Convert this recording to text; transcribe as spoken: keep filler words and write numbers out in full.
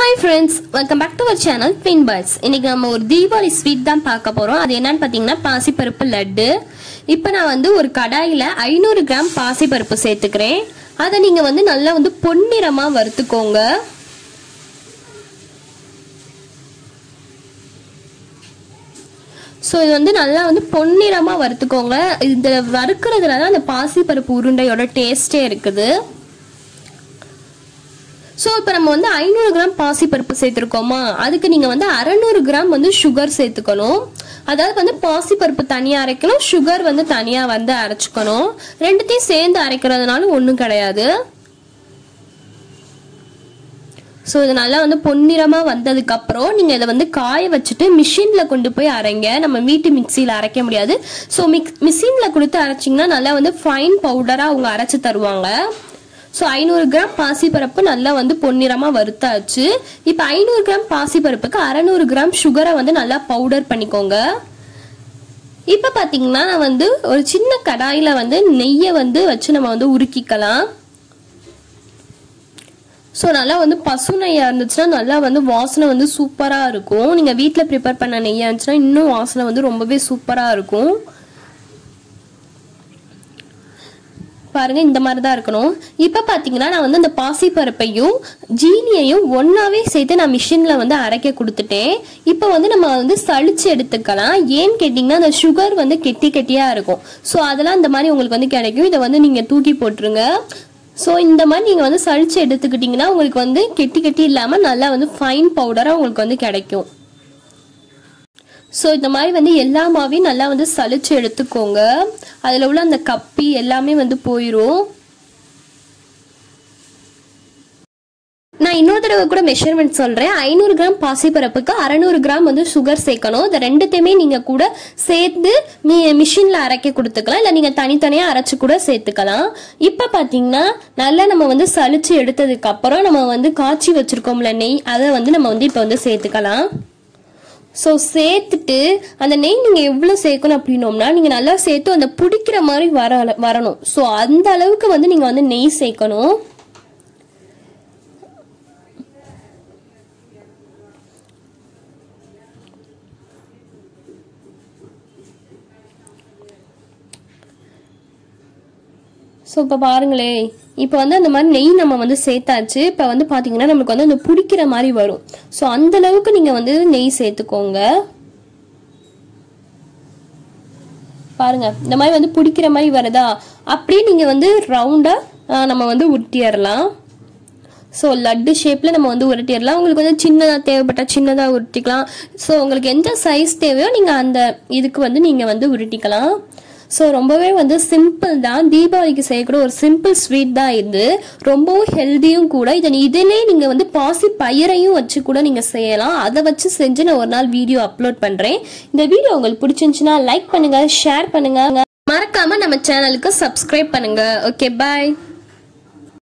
Hi friends, welcome back to our channel Twin Budds. இன்னைக்கு நம்ம ஒரு Diwali sweet தான் பார்க்க போறோம். அது என்னன்னு பாத்தீங்கன்னா பாசிப்பருப்பு லட்டு. இப்போ நான் வந்து ஒரு கடாயில ஐநூறு கிராம் பாசிப்பருப்பு சேர்த்துக்கிறேன். அதை நீங்க வந்து நல்லா வந்து பொன்னிறமா வறுத்துக்கோங்க. சோ இது வந்து நல்லா வந்து பொன்னிறமா வறுத்துக்கோங்க. இந்த வறுக்கிறதுல தான் அந்த பாசிப்பருப்பு உருண்டையோட டேஸ்டே இருக்குது. சோ இப்போ நம்ம வந்து ஐநூறு கிராம் பாசிப்பருப்பு சேர்த்துருக்கோமா, அதுக்கு நீங்க வந்து அறுநூறு கிராம் வந்து சுகர் சேர்த்துக்கணும். அதாவது வந்து பாசிப்பருப்பு தனியா அரைக்கணும், சுகர் வந்து தனியா வந்து அரைச்சுக்கணும். ரெண்டுத்தையும் சேர்ந்து அரைக்கிறதுனால ஒன்றும் கிடையாது. ஸோ இது நல்லா வந்து பொன்னிறமா வந்ததுக்கு அப்புறம் நீங்க இதை வந்து காய வச்சுட்டு மிஷின்ல கொண்டு போய் அரைங்க. நம்ம வீட்டு மிக்சியில அரைக்க முடியாது. ஸோ மிக் மிஷின்ல கொடுத்து அரைச்சிங்கன்னா நல்லா வந்து ஃபைன் பவுடரா அவங்க அரைச்சு தருவாங்க. ஸோ ஐநூறு கிராம் பாசிப்பருப்பு நல்லா வந்து பொன்னிறமா வறுத்தாச்சு. இப்போ ஐநூறு கிராம் பாசிப்பருப்புக்கு அறுநூறு கிராம் சுகரை வந்து நல்லா பவுடர் பண்ணிக்கோங்க. இப்போ பார்த்தீங்கன்னா நான் வந்து ஒரு சின்ன கடாயில வந்து நெய்யை வந்து வச்சு நம்ம வந்து உருக்கிக்கலாம். ஸோ நல்லா வந்து பசு நெய்யாக இருந்துச்சுன்னா நல்லா வந்து வாசனை வந்து சூப்பராக இருக்கும். நீங்கள் வீட்டில் ப்ரிப்பேர் பண்ண நெய்யாக இருந்துச்சுன்னா இன்னும் வாசனை வந்து ரொம்பவே சூப்பராக இருக்கும். பாருங்க, இந்த மாதிரி தான் இருக்கணும். இப்போ பார்த்தீங்கன்னா நான் வந்து அந்த பாசிப்பருப்பையும் ஜீனியையும் ஒன்னாவே சேர்த்து நான் மிஷினில் வந்து அரைக்க கொடுத்துட்டேன். இப்போ வந்து நம்ம வந்து சளிச்சு எடுத்துக்கலாம். ஏன்னு கேட்டிங்கன்னா அந்த சுகர் வந்து கெட்டி கெட்டியாக இருக்கும். ஸோ அதெல்லாம் இந்த மாதிரி உங்களுக்கு வந்து கிடைக்கும். இதை வந்து நீங்கள் தூக்கி போட்டுருங்க. ஸோ இந்த மாதிரி நீங்கள் வந்து சளிச்சு எடுத்துக்கிட்டிங்கன்னா உங்களுக்கு வந்து கெட்டி கெட்டி இல்லாமல் நல்லா வந்து ஃபைன் பவுடராக உங்களுக்கு வந்து கிடைக்கும். ஸோ இந்த மாதிரி வந்து எல்லா மாவையும் நல்லா வந்து சளிச்சு எடுத்துக்கோங்க. அதில் உள்ள அந்த கப்பி எல்லாமே வந்து போயிடும். நான் இன்னொரு தடவை கூட மெஷர்மெண்ட் சொல்கிறேன். ஐநூறு கிராம் பாசிப்பருப்புக்கு அறநூறு கிராம் வந்து சுகர் சேர்க்கணும். இந்த ரெண்டுத்தையுமே நீங்கள் கூட சேர்த்து நீ மிஷினில் அரைக்க கொடுத்துக்கலாம், இல்லை நீங்கள் தனித்தனியாக அரைச்சி கூட சேர்த்துக்கலாம். இப்போ பார்த்தீங்கன்னா நல்லா நம்ம வந்து சளிச்சு எடுத்ததுக்கு அப்புறம் நம்ம வந்து காய்ச்சி வச்சுருக்கோம்ல நெய், அதை வந்து நம்ம வந்து இப்போ வந்து சேர்த்துக்கலாம். ஸோ சேர்த்துட்டு அந்த நெய் நீங்கள் எவ்வளோ சேர்க்கணும் அப்படின்னோம்னா நீங்கள் நல்லா சேர்த்து அந்த பிடிக்கிற மாதிரி வர வரணும் ஸோ அந்த அளவுக்கு வந்து நீங்கள் வந்து நெய் சேர்க்கணும். ஸோ இப்போ பாருங்களே, இப்போ வந்து அந்த மாதிரி நெய் நம்ம வந்து சேர்த்தாச்சு. இப்போ வந்து பார்த்தீங்கன்னா நமக்கு வந்து அந்த பிடிக்கிற மாதிரி வரும். ஸோ அந்த அளவுக்கு நீங்கள் வந்து நெய் சேர்த்துக்கோங்க. பாருங்க, இந்த மாதிரி வந்து பிடிக்கிற மாதிரி வருதா, அப்படியே நீங்கள் வந்து ரவுண்டாக நம்ம வந்து உருட்டிடலாம். ஸோ லட்டு ஷேப்பில் நம்ம வந்து உருட்டிடலாம். உங்களுக்கு வந்து சின்னதாக தேவைப்பட்டால் சின்னதாக உருட்டிக்கலாம். ஸோ உங்களுக்கு எந்த சைஸ் தேவையோ நீங்கள் அந்த இதுக்கு வந்து நீங்கள் வந்து உருட்டிக்கலாம். ஸோ ரொம்பவே வந்து சிம்பிள் தான். தீபாவளிக்கு செய்யக்கூட ஒரு சிம்பிள் ஸ்வீட் தான் இது. ரொம்பவும் ஹெல்த்தியும் கூட. இதை இதிலே நீங்கள் வந்து பாசி பயிரையும் வச்சு கூட நீங்கள் செய்யலாம். அதை வச்சு செஞ்சு நான் ஒரு நாள் வீடியோ அப்லோட் பண்ணுறேன். இந்த வீடியோ உங்களுக்கு பிடிச்சிருந்துச்சுன்னா லைக் பண்ணுங்கள், ஷேர் பண்ணுங்கள், மறக்காமல் நம்ம சேனலுக்கு சப்ஸ்கிரைப் பண்ணுங்கள். ஓகே, பாய்.